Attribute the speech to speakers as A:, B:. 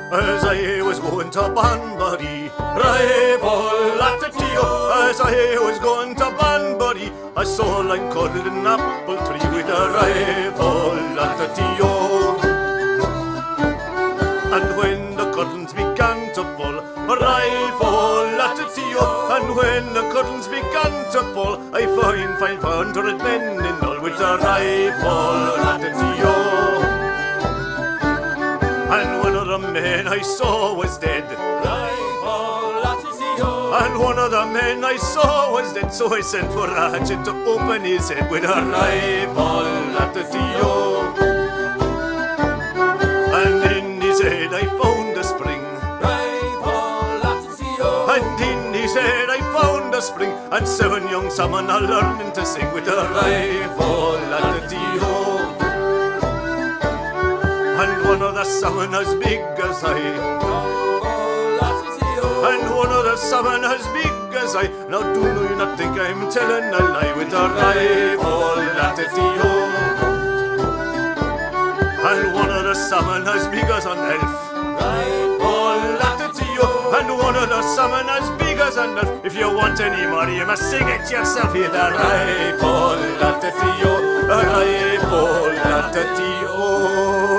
A: As I was going to Banbury, rival at the Tio. As I was going to Banbury, I saw line cuddled an apple tree with a rival at the Tio. And when the cuddlings began to fall, a rival at the Tio. And when the cuddlings began to fall, I find 500 men in all with a rival at the Tio. And one of the men I saw was dead, and one of the men I saw was dead. So I sent for a hatchet to open his head with a rifle at the Tio. And in his head I found a spring, and in his head I found a spring, and 7 young salmon are learning to sing with a rifle at the Tio. And one of the salmon as big as I, and one of the salmon as big as I. Now do you not think I'm telling a lie with a rifle at the Tio? And one of the salmon as big as an elf, rifle at the Tio. And one of the salmon as big as an elf. If you want any more, you must sing it yourself. Hear the rifle at the Tio, a rifle at the Tio.